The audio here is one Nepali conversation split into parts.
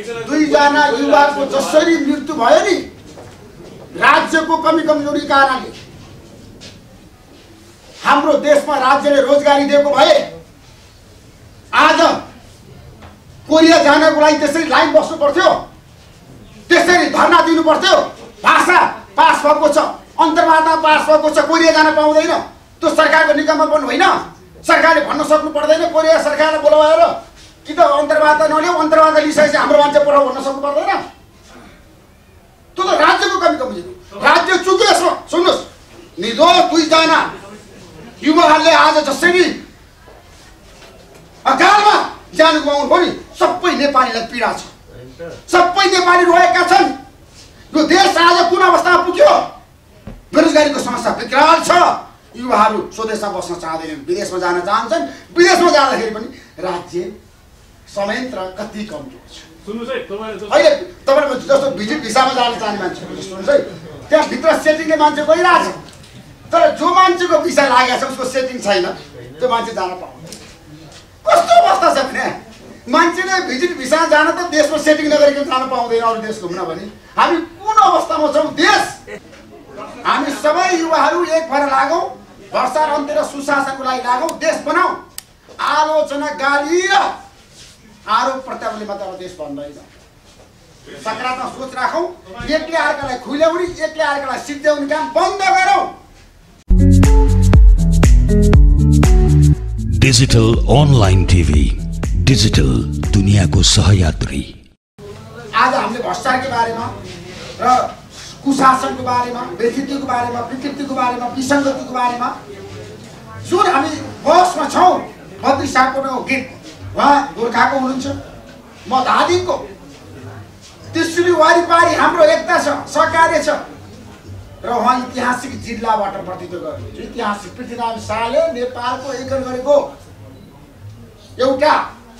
दुईजना युवाको जसरी मृत्यु भयो नि राज्यको कमी कमजोरी कारणले, हाम्रो देशमा राज्यले रोजगारी दिएको भए आज कोरिया जानको लागि त्यसरी लाइन बस्नु पर्थ्यो, त्यसरी धरना दिनु पर्थ्यो। भाषा पास भएको छ, अन्तर्वार्ता पास भएको छ, कोरिया जान पाउँदैन। त्यो सरकारको निकमपन होइन। सरकारले भन्न सक्नु पर्दैन कोरिया सरकारलाई बोलाएर कि त अन्तर्वार्ता नल्याऊ, अन्तर्वार्ता लिइसकेपछि हाम्रो मान्छे पठाऊ भन्न सक्नु पर्दैन। त्यो त राज्यको कमी कमजोरी। राज्य चुक्यो यसमा। सुन्नुहोस्, निर्दोष दुईजना युवाहरूले आज जसरी अकालमा ज्यान गुमाउनु भयो नि, सबै नेपालीलाई पीडा छ, सबै नेपाली रोएका छन्। यो देश आज कुन अवस्थामा पुग्यो? बेरोजगारीको समस्या विकराल छ। युवाहरू स्वदेशमा बस्न चाहँदैनन्, विदेशमा जान चाहन्छन्। विदेशमा जाँदाखेरि पनि राज्य संयन्त्र कति कमजोर छ। अहिले तपाईँको जस्तो भिजिट भिसामा जान चाहने मान्छे सुन्नुहोस् है, त्यहाँ भित्र सेटिङले मान्छे गइरहेछ, तर जो मान्छेको भिसा लागेको छ उसको सेटिङ छैन, त्यो मान्छे जान पाउँदैन। कस्तो अवस्था छ भने मान्छेले भिजिट भिसा जान त देशमा सेटिङ नगरिकन जान पाउँदैन अरू देश घुम्न भने हामी कुन अवस्थामा छौँ? देश हामी सबै युवाहरू एक भएर लागौँ, भ्रष्टाचार अन्त्य र सुशासनको लागि लागौँ, देश बनाऊ। आलोचना गाली र आरोप प्रत्यारोपले मात्र अब देश बन्दैन। सकारात्मक सोच राखौँ, एकले अर्कालाई खुल्याउने, एकले अर्कालाई सिद्ध्याउने काम बन्द गरौँ। डिजिटल अनलाइन टिभी, डिजिटल दुनियाँको सहयात्री। आज हामीले भ्रष्टाचारको बारेमा र कुशासनको बारेमा, व्यक्तित्वको बारेमा, विकृतिको बारेमा, विसङ्गतिको बारेमा जुन हामी बहसमा छौँ, बद्री सापकोटाको गीत उहाँ गोर्खाको हुनुहुन्छ, म धादिङको। त्रिशुली वारिपारि हाम्रो एकता छ, सहकार्य छ र उहाँ ऐतिहासिक जिल्लाबाट प्रतिनिधित्व गर्नुहुन्छ। ऐतिहासिक पृथ्वीनारायण शाहले नेपालको एकीकरण गरेको एउटा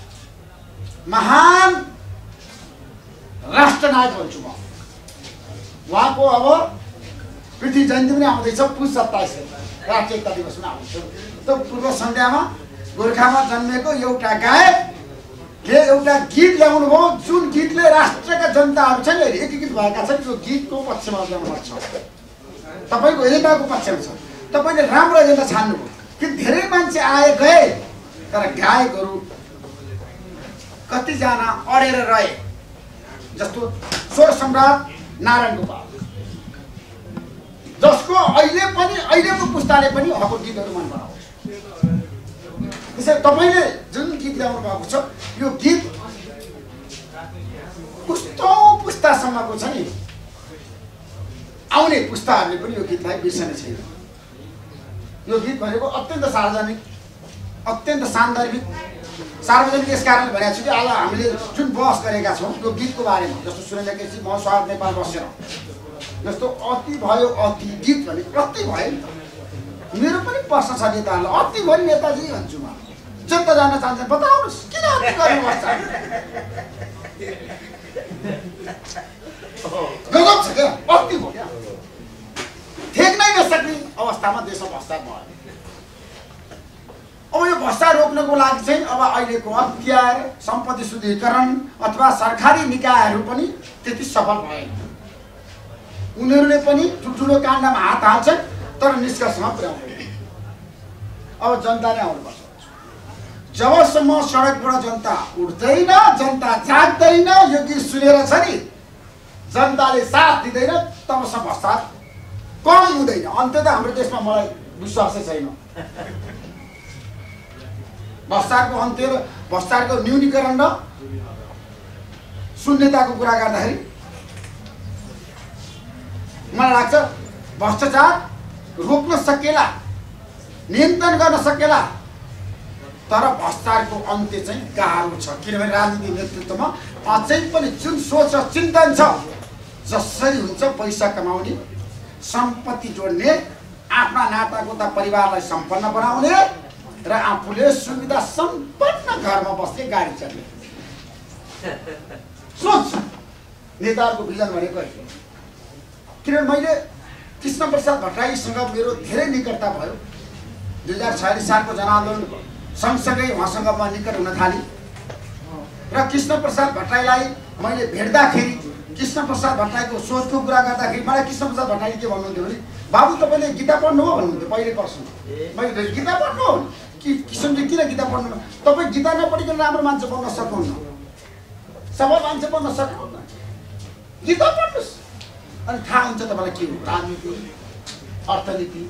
महान राष्ट्रनायक भन्छु म। उहाँको अब पृथ्वी जयन्ती पनि आउँदैछ, पुस 27 राष्ट्रिय एकता दिवस पनि आउँछ। त्यो पूर्व सन्ध्यामा गोर्खामा जन्मेको एउटा गायकले एउटा गीत ल्याउनु भयो, जुन गीतले राष्ट्रका जनताहरू छन् एकीकृत भएका छन्। त्यो गीतको पक्षमा ल्याउनुपर्छ, तपाईँको एजेन्डाको पक्षमा छ। तपाईँले राम्रो एजेन्डा छान्नुभयो कि धेरै मान्छे आए गए, तर गायकहरू कतिजना अडेर रहे। जस्तो स्वर सम्राट नारायण गोपाल, जसको अहिलेको पुस्ताले पनि उहाँको गीतहरू मन पराउँछ। त्यसैले तपाईँले जुन गीत ल्याउनु भएको छ, यो गीत कस्तो पुस्तासम्मको छ नि, आउने पुस्ताहरूले पनि यो गीतलाई बिर्सने छैन। यो गीत भनेको अत्यन्त सार्वजनिक, अत्यन्त सान्दर्भिक। सार्वजनिक यस कारणले भनेको छु कि आज हामीले जुन बहस गरेका छौँ यो गीतको बारेमा, जस्तो सुरेन्द्र केसी म स्वागत नेपाल बसेर जस्तो अति भयो, अति गीत भने अति भयो नि त। मेरो पनि प्रश्न छ नेताहरूलाई, अति भयो नेताजी भन्छु म। जनता जान चाहन्छ बताउनुहोस्, किन अति गर्नुपर्छ? गजब छ क्या, अति भयो क्या। ठेक्नै नसक्ने अवस्थामा देशमा भ्रष्टाचार भयो। अब यो भ्रष्टाचार रोक्नको लागि चाहिँ अब अहिलेको अख्तियार, सम्पत्ति शुद्धिकरण अथवा सरकारी निकायहरू पनि त्यति सफल भएन। उनीहरूले पनि ठुल्ठुलो काण्डमा हात हाल्छन्, तर निष्कर्षमा पुर्याउँदैन। अब जनताले आउनुपर्छ। जबसम्म सडकबाट जनता उठ्दैन, जनता जाग्दैन, यो गीत सुनेर छ नि जनताले साथ दिँदैन, तबसम्म भ्रष्टाचार कम हुँदैन। अन्त त हाम्रो देशमा मलाई विश्वासै छैन। भ्रष्टाचारको अन्त्य र भ्रष्टाचारको न्यूनीकरण र शून्यताको कुरा गर्दाखेरि मलाई लाग्छ भ्रष्टाचार रोक्न सकेला, नियन्त्रण गर्न सकेला, तर भ्रष्टाचारको अन्त्य चाहिँ गाह्रो छ। किनभने राजनीतिक नेतृत्वमा अझै पनि जुन सोच र चिन्तन छ, जसरी हुन्छ पैसा कमाउने, सम्पत्ति जोड्ने, आफ्ना नातागोता परिवारलाई सम्पन्न बनाउने र आफूले सुविधा सम्पन्न घरमा बस्ने, गाडी चढ्ने सोच नेताहरूको भिजन भनेको है। किनभने मैले कृष्ण प्रसाद भट्टराईसँग मेरो धेरै निकटता भयो। 2046 सालको जनआन्दोलन सँगसँगै उहाँसँग म निकट हुन थालेँ र कृष्ण प्रसाद भट्टराईलाई मैले भेट्दाखेरि कृष्णप्रसाद भट्टराईको सोचको कुरा गर्दाखेरि मलाई कृष्णप्रसाद भट्टराईले के भन्नुहुन्थ्यो भने बाबु तपाईँले गीता पढ्नु हो भन्नुहुन्थ्यो पहिले प्रश्न। मैले गीता पढ्नु हो कि किशनजी किन गीता पढ्नु? तपाईँ गीता नपढिकन राम्रो मान्छे बन्न सक्नुहुन्न, सफल मान्छे बन्न सक्नुहुन्न, गीता पढ्नुहोस् अनि थाहा हुन्छ तपाईँलाई के हो राजनीति अर्थनीति।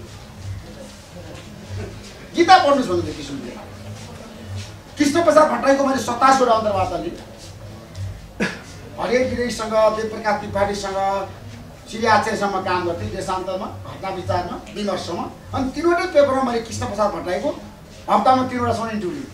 गीता पढ्नुहोस् भन्नुहुन्थ्यो किशनजी। कृष्णप्रसाद भट्टराईको मैले 27 वटा अन्तर्वार्ता लिएँ। हरिहर गिरीसँग, देवप्रकाश त्रिपाठीसँग, श्री आचार्यसँग काम गर्थेँ देशान्तरमा, घटना विचारमा, विमर्शमा। अनि 3वटै पेपरमा मैले कृष्णप्रसाद भट्टराईको हप्तामा 3 वटासम्म इन्टरभ्यू लिएँ।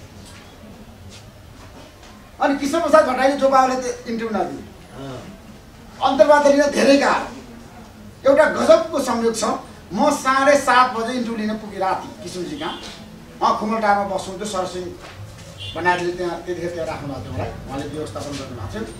अनि कृष्णप्रसाद भट्टराईले जो बाबुले त्यो इन्टरभ्यू नदिए अन्तर्वार्ता लिन धेरै गाह्रो। एउटा गजबको संयोग छ, म 7:30 बजे इन्टरभ्यू लिन पुगेँ राति किशनजी कहाँ। खुमलटारमा बस्नुहुन्थ्यो, सरसिंह बनारले त्यहाँ त्यतिखेर त्यहाँ राख्नु भएको थियो मलाई, उहाँले व्यवस्थापन गर्नु भएको थियो।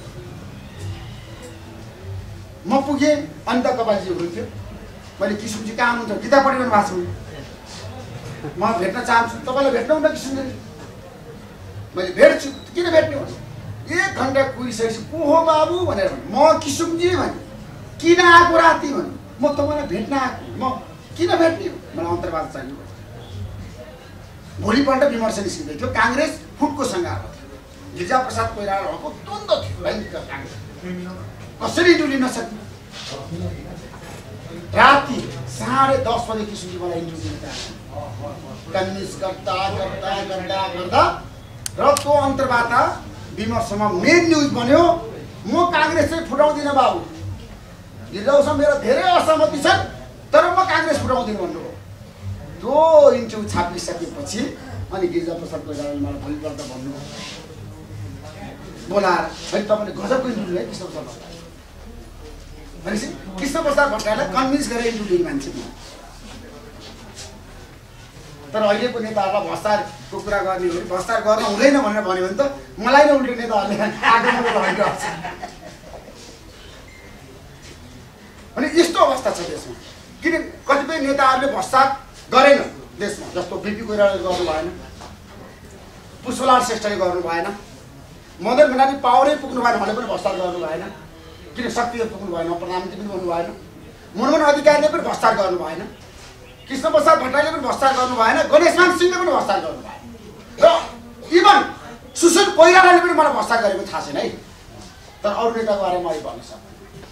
म पुगेँ, अनिता कपालजी हुनुहुन्थ्यो। मैले किशनजी कहाँ हुनुहुन्छ? गीता पढिरहनु भएको छु, म भेट्न चाहन्छु, तपाईँलाई भेट्नुहुन्न किशनजी? मैले भेट्छु, किन भेट्ने भन्नु? 1 घन्टा कुरिसकेपछि को हो बाबु भनेर भन्नु। म किशनजी भने किन आएको राति भन्नु? म तपाईँलाई भेट्न आएको, म किन भेट्ने? मलाई अन्तर्वार्ता चाहियो। भोलिपल्ट विमर्श निस्किँदै थियो, काङ्ग्रेस फुटको सङ्घारमा थियो, गिरिजाप्रसाद कोइरालाको द्वन्द थियो भयङ्कर काङ्ग्रेस, कसरी इन्टरभ्यू लिन सक्ने? राति 10:30 बजे किशनजी मलाई इन्टरभ्यू दिन चाहे, कन्भिन्स गर्दा र त्यो अन्तर्वार्ता विमर्शमा मेन न्युज बन्यो। म काङ्ग्रेस चाहिँ फुटाउँदिनँ बाबु, गिरिजासँग मेरो धेरै असहमति छन्, तर म काङ्ग्रेस फुटाउँदिनँ भन्नुभयो। त्यो इन्टरभ्यू छापिसकेपछि अनि गिरिजाप्रसाद कोइरालाले मलाई भोलिपल्ट भन्नुभयो बोलाएर, है तपाईँले गजबको इन्टरभ्यू है कृष्णप्रसाद भट्टराई भनेपछि कृष्णप्रसाद भट्टराईलाई कन्भिन्स गरेर इन्टरभ्यू दिने मान्छे म। तर अहिलेको नेताहरूलाई भ्रष्टाचारको कुरा गर्ने हो, भ्रष्टाचार गर्न हुँदैन भनेर भन्यो भने त मलाई नै उल्टो नेताहरूले आगमन भइरहेको छ। अनि यस्तो अवस्था छ देशमा, किन कतिपय नेताहरूले भ्रष्टाचार गरेन देशमा, जस्तो बिपी कोइरालाले गर्नु भएन, पुष्पलाल श्रेष्ठले गर्नु भएन, मदन भण्डारी पावरै पुग्नु भएन भने पनि भ्रष्टाचार गर्नु भएन, किन शक्तिले पुग्नु भएन, प्रधानमन्त्री पनि बन्नु भएन, मनमोहन अधिकारीले पनि भ्रष्टाचार गर्नु भएन, कृष्णप्रसाद भट्टराईले पनि भ्रष्टाचार गर्नु भएन, गणेशमान सिंहले पनि भ्रष्टाचार गर्नु भएन, र इभन सुशील कोइरालाले पनि मलाई भ्रष्टाचार गरेको थाहा छैन है। तर अरू नेताको बारेमा मैले भन्न सक्छु।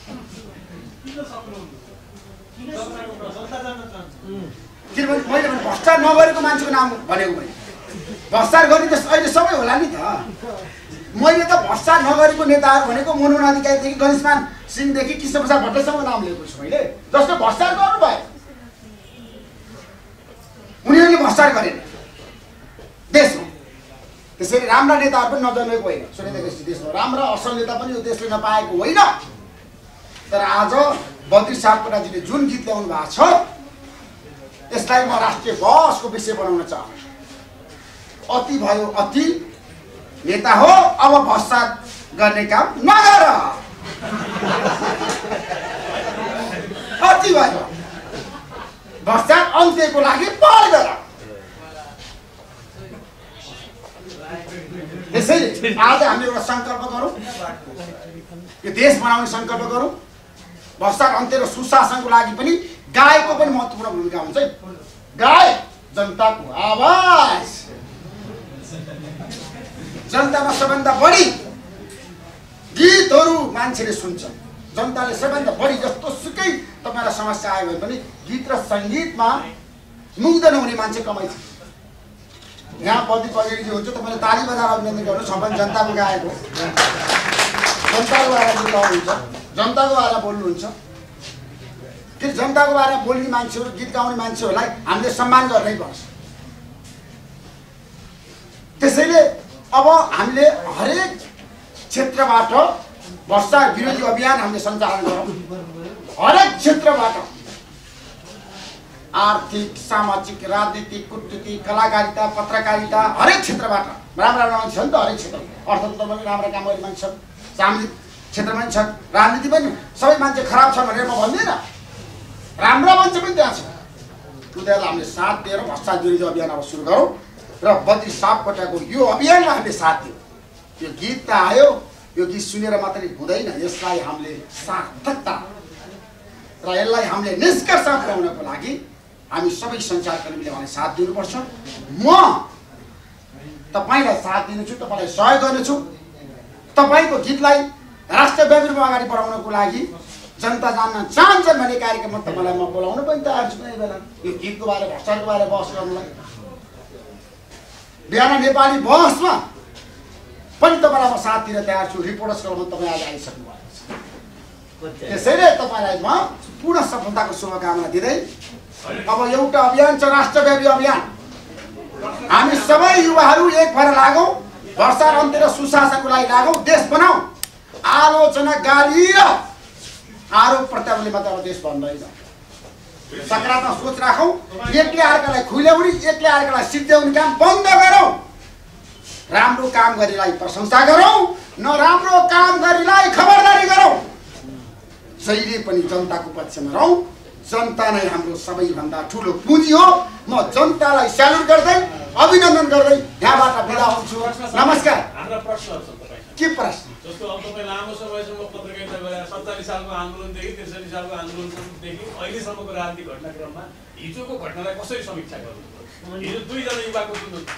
किनभने मैले भने भ्रष्टाचार नगरेको मान्छेको नाम भनेको मैले, भ्रष्टाचार गर्ने त अहिले सबै होला नि त। मैले त भ्रष्टाचार नगरेको नेताहरू भनेको मनमोहन अधिकारीदेखि गणेशमान सिंहदेखि कृष्णप्रसाद भट्टराईसँग नाम लिएको छु मैले, जसले भ्रष्टाचार गर्नुभयो। उनीहरूले भ्रष्टाचार गरेन देशमा, त्यसैले राम्रा नेताहरू पनि नजन्मेको होइन। सुनिदिनुहोस्, देशमा राम्रा असल नेता पनि यो देशले नपाएको होइन। तर आज बद्री सापकोटाजीले जुन गीत ल्याउनु भएको छ त्यसलाई म राष्ट्रिय बहसको विषय बनाउन चाहन्छु। अति भयो अति, नेता हो अब भ्रष्टाचार गर्ने काम नगर। अति भयो, भ्रष्टाचार अन्त्यको लागि पहल गर। त्यसैले आज हामी एउटा सङ्कल्प गरौँ, यो देश बनाउने सङ्कल्प गरौँ। भ्रष्टाचार अन्त्य र सुशासनको लागि पनि गायकको पनि महत्त्वपूर्ण भूमिका हुन्छ। गायक जनताको आवाज, जनतामा सबैभन्दा बढी गीतहरू मान्छेले सुन्छ, जनताले सबैभन्दा बढी जस्तो सुकै तपाईँलाई समस्या आयो भने पनि गीत र सङ्गीतमा मुग्ध नहुने मान्छे कमै छ। यहाँ बद्री पगेडी हुन्छ, तपाईँले ताली बजाएर अभिनन्दन गर्नु, सबै जनताको गायक हो, जनताको बारेमा गीत गाउनुहुन्छ, जनताको बारेमा बोल्नुहुन्छ। कि जनताको बारेमा बोल्ने मान्छेहरू, गीत गाउने मान्छेहरूलाई हामीले सम्मान गर्नै पर्छ। त्यसैले अब हामीले हरेक क्षेत्रबाट भ्रष्टाचार विरोधी अभियान हामीले सञ्चालन गरौँ। हरेक क्षेत्रबाट, आर्थिक, सामाजिक, राजनीतिक, कूटनीतिक, कलाकारिता, पत्रकारिता, हरेक क्षेत्रबाट राम्रा मान्छे छन् त। हरेक क्षेत्र अर्थतन्त्रमा पनि राम्रा काम गर्ने मान्छे छन्, सामाजिक क्षेत्रमा पनि छन्, राजनीति पनि सबै मान्छे खराब छन् भनेर म भन्दिनँ, राम्रा मान्छे पनि त्यहाँ छ। उनीहरूलाई हामीले साथ दिएर भ्रष्टाचार विरोधी अभियान अब सुरु गरौँ र बद्री सापकोटाको यो अभियानमा हामीले साथ दियौँ। यो गीत त आयो, यो गीत सुनेर मात्रै हुँदैन, यसलाई हामीले सार्थकता र यसलाई हामीले निष्कर्ष पुर्याउनको लागि हामी सबै सञ्चारकर्मीले मलाई साथ दिनुपर्छ। म तपाईलाई साथ दिनेछु, तपाईलाई सहयोग गर्नेछु। तपाईको गीतलाई राष्ट्रव्यापी रूपमा अगाडि बढाउनको लागि जनता जान्न चाहन्छन् भन्ने कार्यक्रममा तपाईलाई म बोलाउनु पनि तयार छु कुनै बेला यो गीतको बारे भ्रष्टाचारको बारे बहस गर्नलाई। बिहान नेपाली बहसमा पनि तपाईलाई म साथ दिन तयार छु। रिपोर्टर्स क्लबमा तपाईँ आज आइसक्नु भएको छ। त्यसैले तपाईलाई म पूर्ण सफलताको शुभकामना दिँदै अब एउटा अभियान छ, राष्ट्रव्यापी अभियान। हामी सबै युवाहरू एक भएर लागौँ, भ्रष्टाचार अन्त्य र सुशासनको लागि लागौँ, देश बनाऊ। आलोचना, गाली र आरोप प्रत्यारोपणले मात्र देश बन्दैन। सकारात्मक सोच राखौँ, एकले अर्कालाई खुल्याउने, एकले अर्कालाई सिद्ध्याउने काम बन्द गरौँ। राम्रो काम गरेलाई प्रशंसा गरौँ, नराम्रो काम गरेलाई खबरदारी गरौँ। जहिले पनि जनताको पक्षमा रहौँ। जनता नै हाम्रो सबैभन्दा ठुलो पुँजी हो। म जनतालाई स्यालुट गर्दै अभिनन्दन गर्दै यहाँबाट बिदा हुन्छु। नमस्कार। के प्रश्न? जस्तो अब तपाईँ लामो समयसम्म पत्रकारिता गरेर 47 सालको आन्दोलनदेखि 63 सालको आन्दोलनदेखि अहिलेसम्मको राजनीतिक घटनाक्रममा हिजोको घटनालाई कसरी समीक्षा गर्नु? हिजो दुईजना युवाको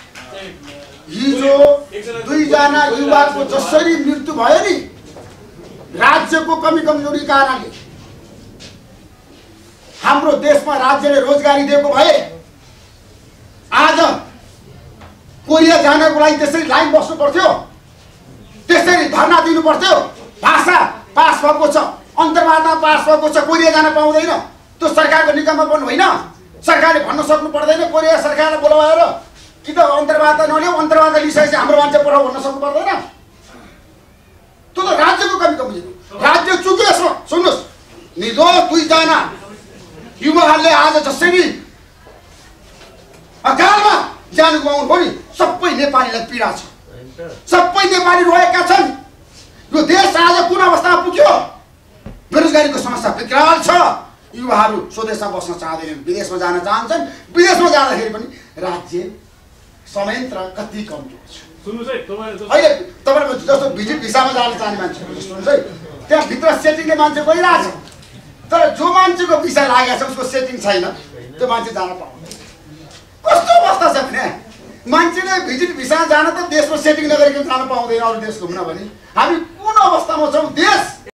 जसरी मृत्यु भयो नि, राज्यको कमी कमजोरी कारणले हाम्रो देशमा राज्यले रोजगारी दिएको भए आज कोरिया जानको लागि त्यसरी लाइन बस्नु पर्थ्यो, त्यसरी धरना दिनु पर्थ्यो। भाषा पास भएको छ, अन्तर्वार्ता पास भएको छ, कोरिया जान पाउँदैन। त्यो सरकारको निकममा पनि होइन। सरकारले भन्न सक्नु पर्दैन कोरिया सरकारलाई बोलाएर कि त अन्तर्वार्ता नल्याऊ, अन्तर्वार्ता लिइसकेपछि हाम्रो मान्छे पठाऊ भन्न सक्नु पर्दैन। त्यो त राज्यको कमी कमजोरी। राज्य चुक्यो। यसमा सुन्नुहोस्, निर्दोष दुईजना युवाहरूले आज जसरी अकालमा ज्यान गुमाउनु भयो नि, सबै नेपालीलाई पीडा छ। सबै नेपाली रोएका छन्। यो देश आज कुन अवस्थामा पुग्यो? बेरोजगारीको समस्या विकराल छ। युवाहरू स्वदेशमा बस्न चाहँदैनन्, विदेशमा जान चाहन्छन्। विदेशमा जाँदाखेरि पनि राज्य संयन्त्र कति कमजोर छ। अहिले तपाईँको जस्तो भिजिट भिसामा जान चाहने मान्छे सुन्नुहोस् है, त्यहाँ भित्र सेटिङले मान्छे गइरहेछ, तर जो मान्छेको भिसा लागेको छ उसको सेटिङ छैन, त्यो मान्छे जान पाउँदैन। कस्तो अवस्था छ भने मान्छेले भिजिट भिसा जान त देशमा सेटिङ नगरिकन जान पाउँदैन, अरू देश घुम्न भने हामी कुन अवस्थामा छौँ? देश